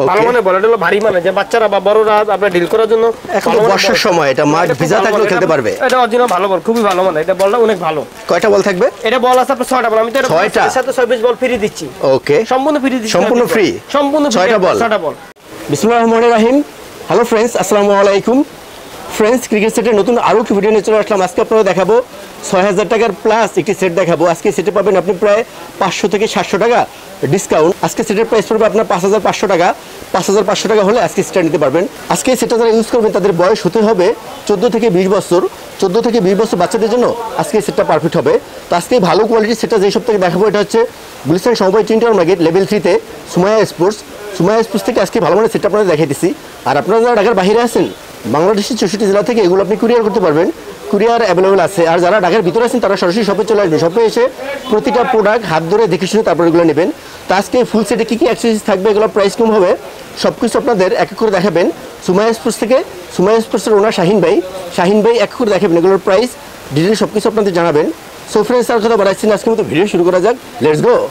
ভালো মানের বল, এটা হলো ভারী মানে যে বাচ্চারা বা বড়রা আপনারা ডিল করার জন্য এখন বর্ষার সময় এটা মাঠ ভিজা থাকলেও খেলতে পারবে। এটা অরিজিনাল ভালো বল, খুবই ভালো মানে, এটা বলটা অনেক ভালো। কয়টা বল থাকবে? এটা বল আছে আপনার 6টা বল, আমি তো এর সাথে 26 বল ফ্রি দিচ্ছি। ওকে, সম্পূর্ণ ফ্রি দিচ্ছি, সম্পূর্ণ ফ্রি, সম্পূর্ণ 6টা বল। বিসমিল্লাহির রহমানির রহিম। হ্যালো ফ্রেন্ডস, আসসালামু আলাইকুম ফ্রেন্ডস। ক্রিকেট সেটের নতুন আরও একটি ভিডিও নিয়ে চলে আসলাম। আজকে আপনারা দেখাবো 6000 টাকার প্লাস একটি সেট দেখাবো। আজকে সেটে পাবেন আপনি প্রায় 500 থেকে 700 টাকা ডিসকাউন্ট। আজকে সেটের প্রাইস পড়বে আপনার 5500 টাকা। 5500 টাকা হলে আজকে সেটটা নিতে পারবেন। আজকে সেটটা যারা ইউজ করবেন তাদের বয়স হতে হবে 14 থেকে 20 বছর। 14 থেকে 20 বছর বাচ্চাদের জন্য আজকে সেটটা পারফেক্ট হবে। তো আজকে ভালো কোয়ালিটির সেটটা যেই সব থেকে দেখাবো এটা হচ্ছে গুলিস্তান সমবায় টিন্টার মার্কেট লেভেল 3-তে সুমাইয়া স্পোর্টস। সুমাইয়া স্পোর্টস থেকে আজকে ভালো মানের সেটটা আপনাদের দেখিয়ে দিচ্ছি। আর আপনারা যারা ঢাকার বাইরে আছেন, বাংলাদেশের 64 জেলা থেকে এগুলো আপনি কুরিয়ার করতে পারবেন। কুরিয়ার অ্যাভেলেবেল আছে। আর যারা ঢাকার ভিতরে আছেন তারা সরাসরি শপে চলে আসবেন। শপে এসে প্রতিটা প্রোডাক্ট হাত ধরে দেখে শুনে তারপর এগুলো নেবেন। তো আজকে ফুল সেটে কী কী অ্যাক্সেসরিজ থাকবে, এগুলো প্রাইস কম হবে, সব কিছু আপনাদের এক এক করে দেখাবেন সুমাইয়া স্পোর্টস থেকে। সুমাইয়া স্পোর্টসের ওনার শাহিন ভাই এক এক করে দেখাবেন, এগুলোর প্রাইস ডিটেল সব কিছু আপনাদের জানাবেন। সো ফ্রেন্ডস, আর কথা বাড়াচ্ছি না, আজকে মতো ভিডিও শুরু করা যাক। Let's go.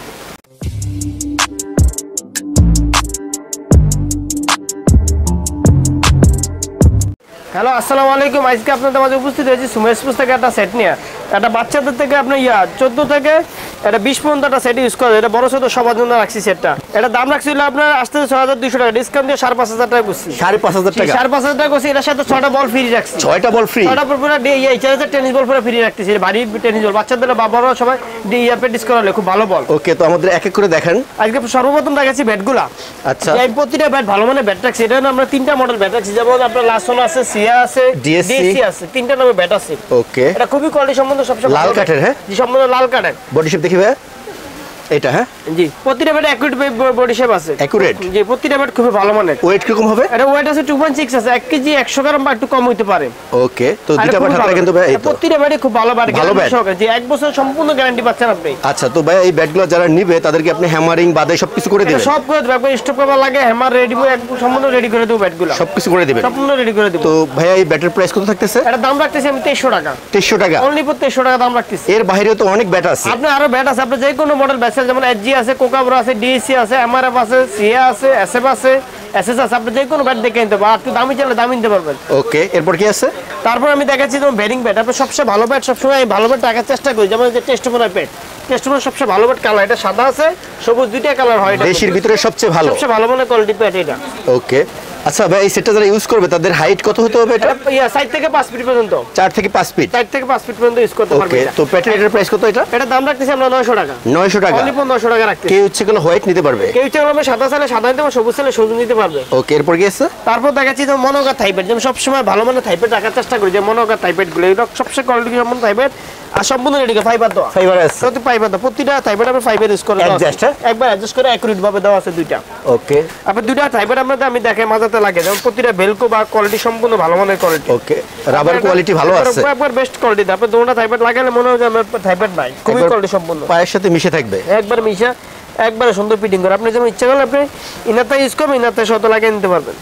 হ্যালো, আসসালামু আলাইকুম। আজকে আপনাদের মাঝে উপস্থিত হয়েছি সুমাইয়া স্পোর্টস থেকে একটা সেট নিয়ে। এটা বাচ্চাদের থেকে আপনি 14 থেকে এটা 20 পর্যন্ত একটা সেট ইউজ করে। এটা বড় ছোট সবার জন্য রাখছি সেটটা। এটা দাম রাখছিল আপনার আসতে 6200 টাকা, ডিসকাউন্ট দিয়ে 5500 টাকা করছি। 5500 টাকা, 5500 টাকা করছি। এটার সাথে 6টা বল ফ্রি রাখছি। 6টা বল ফ্রি, 6টা বল পুরো টেনিস বল পুরো ফ্রি রাখতেছি। ভারী টেনিস বল বাচ্চাদের বা বড়রা সবাই প্র্যাকটিস করালে খুব ভালো বল। ওকে, তো আমাদের এক এক করে দেখান। আজকে সর্বপ্রথম দেখাচ্ছি ব্যাটগুলা। আচ্ছা, এই প্রতিটা ব্যাট ভালো মানে ব্যাট রাখছি। এটা আমরা 3টা মডেল ব্যাট রাখছি, যেমন আপনার লাসন আছে, সিয়া আছে, ডিএসসি আছে, 3টা নামে ব্যাট আছে। ওকে, এটা খুবই কোয়ালিটি সম্বন্ধ সবসময় লাল কাঠের। হ্যাঁ জি, সম্পূর্ণ লাল কাঠের। বডি শেপ দেখি ভাই এটা। হ্যাঁ জি, প্রতিটা ব্যাট অ্যাকুরেট বডি শেপ আছে। অ্যাকুরেট? জি, প্রতিটা ব্যাট খুবই ভালো মানের। ওয়েট কিরকম হবে? এটা ওয়েট আছে 2.6 আছে। 1 কেজি 100 গ্রাম বা একটু কম হইতে পারে। ওকে, তো দুটো ব্যাট হাতে কিন্তু ভাই এই তো প্রতিটা ব্যাটই খুব ভালো ব্যাট, ভালো ব্যাট। জি, 1 বছর সম্পূর্ণ গ্যারান্টি পাচ্ছেন আপনি। আচ্ছা, তো ভাই এই ব্যাটগুলো যারা নিবে তাদেরকে আপনি হ্যামারিং বাদে সবকিছু করে দিবেন? সব করে দেব, একবার স্টপ কভার লাগে, হ্যামার রেডি, একদম সম্পূর্ণ রেডি করে দেব ব্যাটগুলো। সবকিছু করে দিবেন? সম্পূর্ণ রেডি করে দেব। তো ভাই এই ব্যাটের প্রাইস কত থাকতেছে? এটা দাম রাখতেছি আমি 2300 টাকা। 2300 টাকা অনলি 2300 টাকা দাম রাখতেছি। এর বাইরেও তো অনেক ব্যাট আছে। আপনি আরো ব্যাট আছে, আপনি যে কোনো মডেল ব্যাট আছে, যেমন এসজি আছে, কোকাব্রা আছে, ডিএসসি আছে, এমআরএফ আছে, সিএ আছে, এসএফ আছে, এসএস আছে। আপনি যে কোনো ব্যাট দেখে নিতে পারবেন, একটু দামি চাইলে দামি নিতে পারবেন। ওকে, এরপর কি আছে? তারপর আমি দেখাচ্ছি যেমন ব্যাটিং ব্যাট। আপনি সবচেয়ে ভালো ব্যাট, সবসময় এই ভালো ব্যাট রাখার চেষ্টা করি। যেমন যে টেস্টমোনার ব্যাট, টেস্টমোনার সবচেয়ে ভালো ব্যাট কালার, এটা সাদা আছে সবুজ, দুইটা কালার হয়। এটা দেশির ভিতরে সবচেয়ে ভালো মানে কোয়ালিটি ব্যাট এটা। ওকে, আচ্ছা ভাই এই সেটটা যারা ইউজ করবে তাদের হাইট কত হতে হবে? এটা 4 থেকে 5 ফিট পর্যন্ত। 4 থেকে 5 ফিট? 4 থেকে 5 ফিট পর্যন্ত ইউজ করতে পারবে। ওকে, তো প্যাটের প্রাইস কত এটা? এটা দাম রাখতেছি আমরা 900 টাকা। 900 টাকা, অনলি 900 টাকা রাখতেছি। কেউ ইচ্ছে করলে হোয়াইট নিতে পারবে? কেউ ইচ্ছে করলে সাদা চাইলে সাদা নিতে পারবে, সবুজ চাইলে সবুজ নিতে পারবে। ওকে, এরপর কি আছে? তারপর দেখাচ্ছি যে মনোকার থাইপেড, যেমন সবসময় ভালো মানের থাইপেড রাখার চেষ্টা করি, যে মনোকার থাইপেড গুলো এটা সবচেয়ে কোয়ালিটি সম্পন্ন থাইপেড। আর সম্পূর্ণ রেডি করে ফাইবার দেওয়া, ফাইবার আছে, প্রতি ফাইবার দেওয়া, প্রতিটা থাইপেড আমরা ফাইবার ইউজ করে একবার অ্যাডজাস্ট করে অ্যাকুরেট ভাবে দেওয়া আছে দুইটা। ওকে, আপনি দুইটা থাইপেড আপনাদের আমি দেখাই মাঝাতে লাগে, যেমন প্রতিটা বেলকো বা কোয়ালিটি সম্পূর্ণ ভালো মানের কোয়ালিটি। ওকে, রাবার কোয়ালিটি ভালো আছে, একবার বেস্ট কোয়ালিটি। আপনি দুটো থাইপেড লাগালে মনে হয় যে আমার থাইপেড নাই, খুবই কোয়ালিটি সম্পন্ন, পায়ের সাথে মিশে থাকবে, একবার মিশা, একবারে সুন্দর ফিটিং করে। আপনি যেমন ইচ্ছা করলে আপনি ইনারটা ইউজ করবেন, ইনারটা শত লাগিয়ে নিতে পারবেন।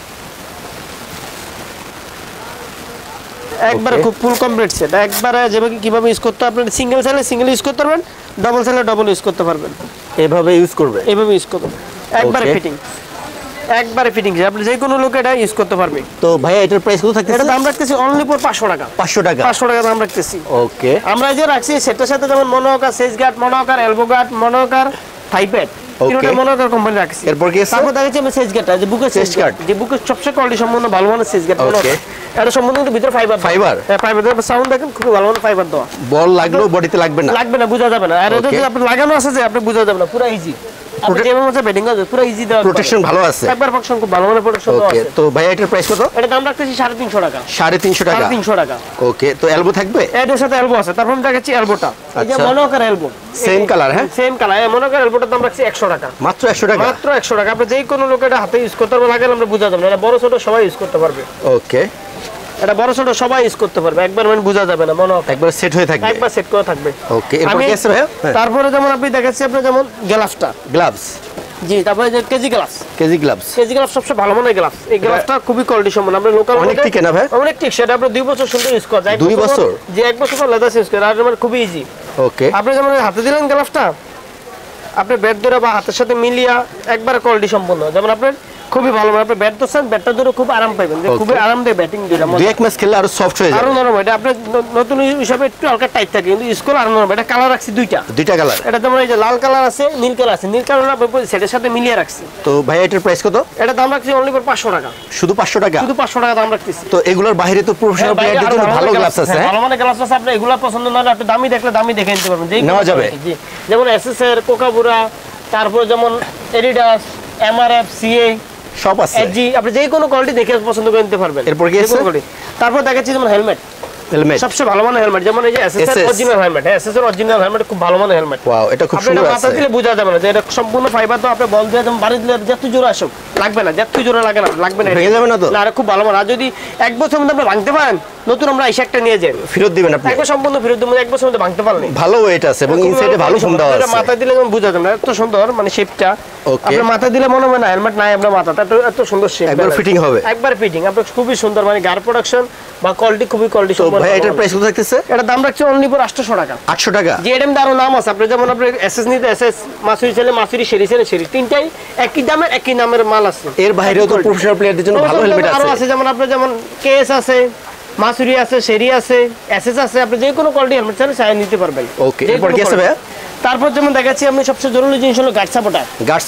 একবারে খুব ফুল কমপ্লিট সেট। একবারে যেভাবে কিভাবে ইউজ করতে আপনি সিঙ্গেল চাইলে সিঙ্গেল ইউজ করতে পারবেন, ডাবল চাইলে ডাবল ইউজ করতে পারবেন। এভাবে ইউজ করবে, এভাবে ইউজ করবেন, একবারে ফিটিং, একবারে ফিটিং, আপনি যে কোনো লোক এটা ইউজ করতে পারবে। তো ভাই এটার প্রাইস কত থাকতেছে? এটা দাম রাখতেছি অনলি ফর 500 টাকা। 500 টাকা, 500 টাকা দাম রাখতেছি। ওকে, আমরা যে রাখছি সেটার সাথে যেমন মনোকার সেজ গার্ড, মনোকার এলবো গার্ড, মনোকার থাইপেড, তিনটা মনোকার কোম্পানি রাখছি। এরপর কি আছে? তারপর দেখাচ্ছি আমি সেজ গার্ড, যে বুকের সেজ গার্ড, যে বুকের সবচেয়ে কোয়ালিটি সম্পূর্ণ ভালো মানের সেজ গার্ড। ওকে, এটা সম্পূর্ণ ভিতরে ফাইবার, ফাইবার, হ্যাঁ ফাইবার দেওয়া, সাউন্ড দেখেন খুব ভালো মানের ফাইবার দেওয়া। বল লাগলেও বডিতে লাগবে না, লাগবে না, বোঝা যাবে না। আর এটা যে আপনি লাগানো আছে যে আপনি বোঝা যাবে না, পুরো ইজি। আপনি যেভাবে মতো ব্যাটিং আছে পুরো ইজি দেওয়া, প্রোটেকশন ভালো আছে, একবার ফাংশন খুব ভালো মানের প্রোটেকশন দেওয়া আছে। ওকে, তো ভাই এটার প্রাইস কত? এটা দাম রাখতেছি 350 টাকা। 350 টাকা, 350 টাকা। ওকে, তো এলবো থাকবে? এর সাথে এলবো আছে। তারপর আমি দেখাচ্ছি এলবোটা, এই যে মনোকার এলবো, সেম কালার। হ্যাঁ, সেম কালার। মনোকার এলবোটার দাম রাখছি 100 টাকা, মাত্র 100 টাকা, মাত্র 100 টাকা। আপনি যে কোনো লোক এটা হাতে ইউজ করতে পারবে, লাগালে আমরা বুঝা যাবে না, এটা বড় ছোট সবাই ইউজ করতে পারবে। ওকে, এটা বড় ছোট সবাই ইউজ করতে পারবে, একবার মানে বোঝা যাবে না, মনে একবার সেট হয়ে থাকবে, একবার সেট করে থাকবে। ওকে, এরপর কি আছে ভাই? তারপরে যেমন আপনি দেখাচ্ছি আপনি যেমন গ্লাভসটা, গ্লাভস, জি, তারপরে যে KG gloves, KG gloves, KG gloves সবচেয়ে ভালো মানের গ্লাভস। এই গ্লাভসটা খুবই কোয়ালিটি সম্পন্ন, আমরা লোকাল অনেক টিকে না ভাই? অনেক টিক, সেটা আপনি 2 বছর সুন্দর ইউজ করা যায়। 2 বছর, যে 1 বছর পর লেদার ইউজ করে, আর মানে খুবই ইজি। ওকে, আপনি যেমন হাতে দিলেন গ্লাভসটা, আপনি ব্যাট ধরে বা হাতের সাথে মিলিয়ে একবার কোয়ালিটি সম্পূর্ণ, যেমন আপনার খুবই ভালো মানে আপনি ব্যাট ধরছেন, ব্যাটটা ধরে খুব আরাম পাবেন, যে খুবই আরাম দেয় ব্যাটিং দিলে দুই এক ম্যাচ খেললে আরো সফট হয়ে যাবে, আরো নরম। এটা আপনার নতুন হিসাবে একটু হালকা টাইট থাকে, কিন্তু স্কোর আরো নরম। এটা কালার রাখছি দুইটা কালার, এটা যেমন এই যে লাল কালার আছে, নীল কালার আছে, নীল কালার আপনি সেটের সাথে মিলিয়ে রাখছি। তো ভাই এটার প্রাইস কত? এটা দাম রাখছি অনলি ফর 500 টাকা, শুধু 500 টাকা, শুধু 500 টাকা দাম রাখতেছি। তো এগুলোর বাইরে তো প্রফেশনাল প্লেয়ারদের জন্য ভালো গ্লাভস আছে, ভালো মানে গ্লাভস আছে। আপনি এগুলা পছন্দ না হলে আপনি দামি দেখলে দামি দেখে নিতে পারবেন, নেওয়া যাবে। জি, যেমন এসএস এর, কোকাবুরা, তারপর যেমন এডিডাস, এমআরএফ, সিএ সব আছে, এজি, আপনি যে কোনো কোয়ালিটি দেখে পছন্দ করে নিতে পারবেন। এরপর কি আছে? তারপর দেখাচ্ছি যেমন হেলমেট সবচেয়ে ভালো মানের হেলমেট, যেমন এই যে এসএস এর অরিজিনাল হেলমেট, এসএস এর অরিজিনাল হেলমেট খুব ভালো মানের হেলমেট। ওয়াও, এটা খুব সুন্দর আছে, মাথা দিলে বোঝা যাবে না যে এটা সম্পূর্ণ ফাইবার। তো আপনি বল দিয়ে যেমন বাড়ি দিলে যত জোরে আসুক লাগবে না, যত জোরে লাগবে না, ভেঙে যাবে না তো? না, এটা খুব ভালো মান। আর যদি এক বছর মধ্যে আপনি ভাঙতে পারেন, নতুন আমরা এই একটা নিয়ে যাই, ফেরত দিবেন আপনি? একবার সম্পূর্ণ ফেরত দেবেন, এক বছর মধ্যে ভাঙতে পারলেন। ভালো ওয়েট আছে এবং ইনসাইডে ভালো ফোম দেওয়া আছে, মাথা দিলে যেমন বোঝা যাবে না, এত সুন্দর মানে শেপটা। আপনার মাথা দিলে মনে হবে না হেলমেট নাই আপনার মাথাটা, এত সুন্দর শেপ, একবার ফিটিং হবে, একবার ফিটিং আপনার খুবই সুন্দর, মানে গার প্রোডাকশন বা কোয়ালিটি খুবই কোয়ালিটি সম্পন্ন। ভাই এটার প্রাইস কত থাকতেছে? এটা দাম রাখছি অনলি ফর 800 টাকা। 800 টাকা? যে এরকম আরো নাম আছে, আপনি যেমন আপনি এসএস নিতে এসএস, মাসুরি ছেলে মাসুরি, সেরি ছেলে সেরি, তিনটাই একই দামের একই নামের মাল আছে। এর বাইরেও তো প্রফেশনাল প্লেয়ারদের জন্য ভালো হেলমেট আরো আছে, যেমন আপনি যেমন কেএস আছে, মাসুরি আছে, সেরি আছে, এসএস আছে, আপনি যে কোনো কোয়ালিটি হেলমেট চাইলে নিতে পারবেন। ওকে, এরপর কি আছে ভাইয়া? তারপর যেমন দেখাচ্ছি আমি সবচেয়ে জরুরি জিনিস হলো গার্ড সাপোর্টার।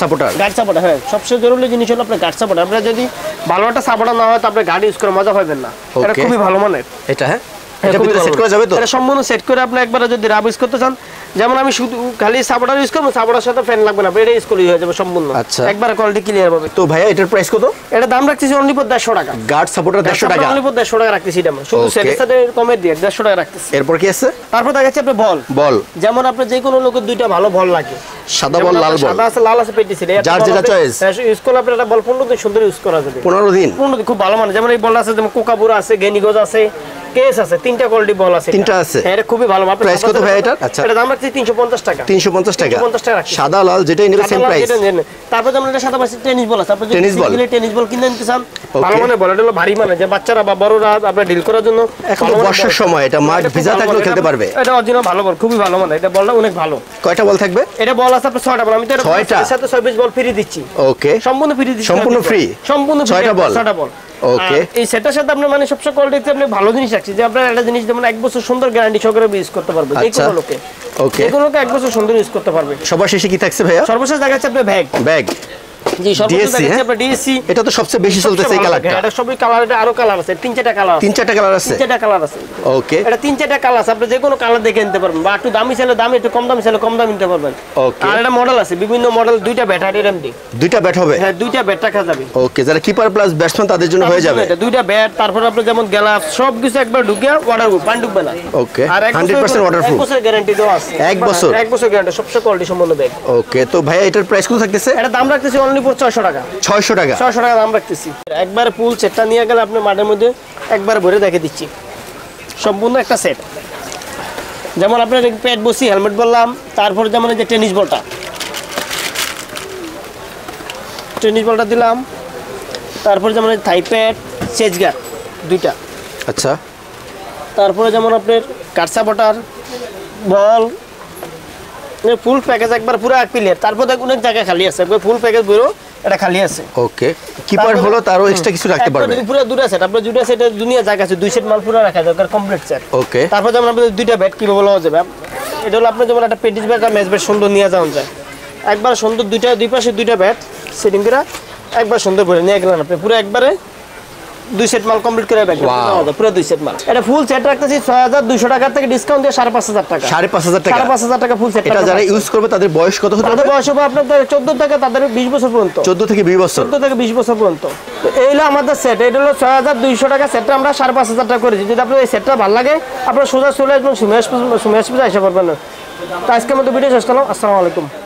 হ্যাঁ, সবচেয়ে জরুরি জিনিস হলো আপনার গার্ড সাপোর্টার। আপনার যদি ভালো একটা সাপোর্টার না হয় তো আপনি গাড়ি ইউজ করে মজা পাবেন না। এটা খুবই ভালো মানের। এটা হ্যাঁ, এটা ভিতরে সেট করা যাবে তো? এটা সম্পূর্ণ সেট করে আপনি একবারে যদি রাব ইউজ করতে চান, যেমন আমি শুধু খালি সাপোর্টার ইউজ করব, সাপোর্টার সাথে ফ্যান লাগবে না, এটা ইউজ করলেই হয়ে যাবে সম্পূর্ণ। আচ্ছা, একবারে কোয়ালিটি ক্লিয়ার হবে। তো ভাইয়া এটার প্রাইস কত? এটা দাম রাখতেছি অনলি ফর 150 টাকা। গার্ড সাপোর্টার 150 টাকা, অনলি ফর 150 টাকা রাখতেছি। এটা শুধু সেটের সাথে কমে দিয়ে 150 টাকা রাখতেছি। এরপর কি আছে? তারপর দেখাচ্ছি আপনি বল, যেমন আপনি যে কোনো লোকের দুইটা ভালো বল লাগে, সাদা বল, লাল বল, সাদা আছে, লাল আছে, পেটিসিল, যার যেটা চয়েস ইউজ করলে আপনি এটা বল 15 দিন সুন্দর ইউজ করা যাবে। 15 দিন খুব ভালো মানে। যেমন এই বল আছে, যেমন কোকাবুরা আছে, গেনিগোজ আছে, কেস আছে, তিনটা কোয়ালিটি বল আছে, তিনটা আছে। হ্যাঁ, এটা খুবই ভালো। প্রাইস কত ভাই এটা? আচ্ছা, এটা দাম রাখছি 350 টাকা। 350 টাকা, 350 টাকা রাখছি। সাদা লাল যেটাই নেবে সেম প্রাইস। তারপর যেমন এটা সাদা পাশে টেনিস বল আছে, আপনি যদি টেনিস বল কিনে নিতে চান, ভালো মানে বল, এটা হলো ভারী মানে, যে বাচ্চারা বা বড়রা আপনারা ডিল করার জন্য এখন বর্ষার সময় এটা মাঠ ভিজা থাকলেও খেলতে পারবে। এটা অরিজিনাল ভালো বল, খুবই ভালো মানে, এটা বলটা অনেক ভালো। কয়টা বল থাকবে? এটা বল আছে আপনার 6টা বল, আমি তো এর সাথে 26 বল ফ্রি দিচ্ছি। ওকে, সম্পূর্ণ ফ্রি দিচ্ছি, সম্পূর্ণ ফ্রি, সম্পূর্ণ 6টা বল। ওকে, এই সেটার সাথে আপনি মানে সবচেয়ে কোয়ালিটিতে আপনি ভালো জিনিস রাখছি, যে আপনার একটা জিনিস যেমন 1 বছর সুন্দর গ্যারান্টি সহকারে ইউজ করতে পারবে যে কোনো লোকে। ওকে, যে কোনো লোকে 1 বছর সুন্দর ইউজ করতে পারবে। সবার শেষে কি থাকছে ভাইয়া? সর্বশেষ দেখাচ্ছে আপনার ব্যাগ। জি, সর্বশেষ দেখাচ্ছে আপনার ডিএসসি। এটা তো সবচেয়ে বেশি চলতেছে এই কালারটা। এটা সবই কালার, এটা আরো কালার আছে, 3-4টা কালার আছে। 3-4টা কালার আছে? 3-4টা কালার আছে। ওকে, এটা 3-4টা কালার আছে, আপনি যে কোনো কালার দেখে নিতে পারবেন, বা একটু দামি চাইলে দামি, একটু কম দামি চাইলে কম দামি নিতে পারবেন। ওকে, আর এটা মডেল আছে, বিভিন্ন মডেল, 2টা ব্যাট আর এরএমডি। 2টা ব্যাট হবে? হ্যাঁ, 2টা ব্যাট রাখা যাবে। ওকে, যারা কিপার প্লাস ব্যাটসম্যান তাদের জন্য হয়ে যাবে। এটা 2টা ব্যাট, তারপর আপনি যেমন গ্লাভস সবকিছু একবার ঢুকিয়ে ওয়াটারপ্রুফ, পানি ঢুকবে না। ওকে, আর 100% ওয়াটারপ্রুফ, 1 বছর গ্যারান্টি দেওয়া আছে। 1 বছর? 1 বছর গ্যারান্টি, সবচেয়ে কোয়ালিটি সম্পন্ন ব্যাগ। ওকে, তো ভাই এটার প্রাইস কত থাকতেছে? এটা দাম রাখতেছি অনলি ফর 600 টাকা। 600 টাকা? 600 টাকা দাম রাখতেছি। একবার ফুল সেটটা নিয়ে গেলে আপনি মাঠের মধ্যে একবার ভরে দেখে দিচ্ছি, সম্পূর্ণ একটা সেট। যেমন আপনার প্যাড বসি, হেলমেট বললাম, তারপর যেমন এই যে টেনিস বলটা দিলাম, তারপর যেমন থাই প্যাড, চেজ গার্ড 2টা। আচ্ছা, তারপরে যেমন আপনার কাটসা বটার, বল, ফুল প্যাকেজ একবার পুরো এক প্লেয়ার। তারপর দেখুন অনেক জায়গায় খালি আছে, একবার ফুল প্যাকেজ বেরো, এটা খালি আছে। ওকে, কিপার হলো তারও এক্সট্রা কিছু রাখতে পারবে? পুরো 2টা সেট, আপনার 2টা সেটে দুনিয়া জায়গা আছে, 2 সেট মাল পুরো রাখা যাবে, কমপ্লিট সেট। ওকে, তারপর যেমন আপনাদের 2টা ব্যাট কিভাবে লওয়া যাবে, এটা হলো আপনার যেমন একটা পেটিস ব্যাট আর ম্যাচ ব্যাট সুন্দর নিয়ে যাওয়া যায়, একবার সুন্দর দুই পাশে 2টা ব্যাট সেটিং করে একবার সুন্দর করে নিয়ে গেলেন আপনি, পুরো একবারে 2 সেট মাল কমপ্লিট করে ব্যাগ পুরো 2 সেট মাল। এটা ফুল সেট রাখতেছি 6200 টাকা থেকে ডিসকাউন্ট দিয়ে 5500 টাকা। 5500 টাকা ফুল সেট। এটা যারা ইউজ করবে তাদের বয়স কত হতে হবে? তাদের বয়স হবে আপনাদের 14 থেকে তাদের 20 বছর পর্যন্ত। 14 থেকে 20 বছর? 14 থেকে 20 বছর পর্যন্ত। তো এই হলো আমাদের সেট, এটা হলো 6200 টাকা সেটটা আমরা 5500 টাকা করেছি। যদি আপনার এই সেটটা ভালো লাগে আপনারা সোজা চলে আসবেন সুমেশ এসে পড়বেন। তো আজকের মতো ভিডিও শেষ করলাম, আসসালামু আলাইকুম।